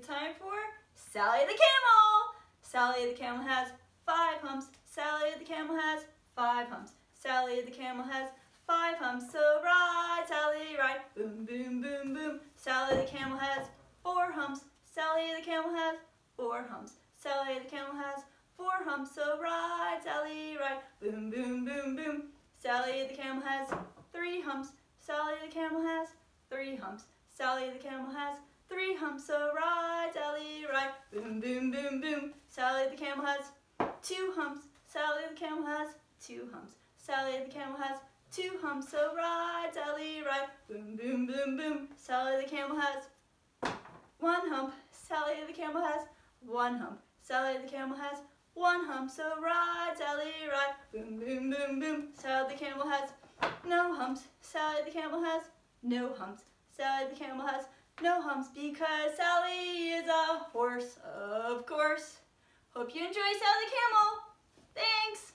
time for Sally the Camel. Sally the Camel has 5 humps. Sally the Camel has 5 humps. Sally the Camel has 5 humps. So ride, Sally, ride. Boom, boom, boom, boom. Sally the Camel has 4 humps. Sally the Camel has 4 humps. Sally the Camel has 4 humps. So ride, Sally, ride. Boom, boom, boom, boom. Sally the Camel has 3 humps. Sally the Camel has 3 humps. Sally the Camel has 3 humps. So ride, Sally, ride. Boom, boom, boom, boom. Sally the Camel has 2 humps. Sally the Camel has 2 humps. Sally the Camel has 2 humps. So ride, Sally, ride. Boom, boom, boom, boom. Sally the Camel has 1 hump. Sally the Camel has 1 hump. Sally the Camel has 1 hump. So ride, Sally, ride. Boom, boom, boom, boom. Sally the Camel has no humps. Sally the Camel has no humps. Sally the Camel has no humps because Sally is a horse, of course. Hope you enjoy Sally the Camel. Thanks.